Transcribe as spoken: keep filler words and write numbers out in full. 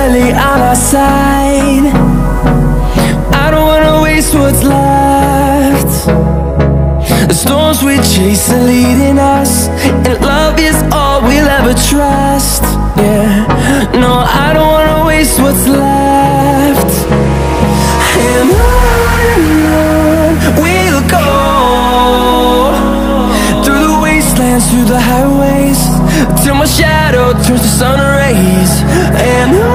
barely on our side. I don't wanna waste what's left. The storms we chase are leading us, and love is all we'll ever trust. Yeah, no, I don't wanna waste what's left. And on and on we'll go, through the wastelands, through the highways, till my shadow turns to sun rays. And